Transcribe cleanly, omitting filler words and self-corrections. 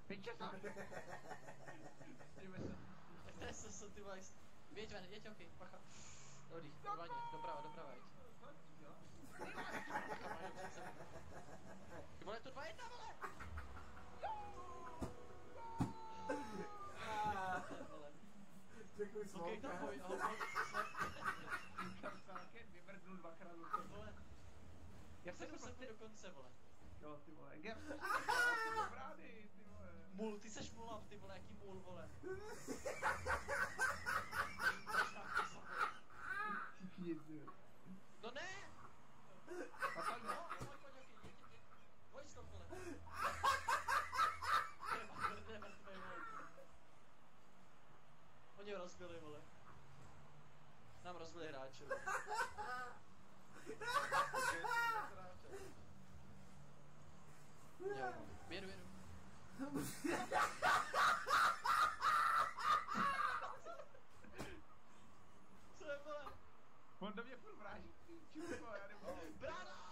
Pičeta! Stresu jsou ty vole. Běď ven, jeď, okej, pacha. Dobrý, normálně, doprava, jeď. Ty vole, je to 2-1, vole! Děkuji smoka. Okej, tam pojď, ahoj. Vyvrdnul dvakrát do Vole. Já se prostě do konce, vole. Jo, ty vole, Gers, brány, ty vole. Mul, ty seš mulav, ty vole, jaký mul, vole. No ne! A tak no. Pojď, okej, jeď. Pojď to, vole. Nemrtvej, vole. Oni ho rozbili, vole. Nám rozbili hráče, vole. Jo, jedu. Co je, vole? On do mě furt vráží, já nemůžu. Brána!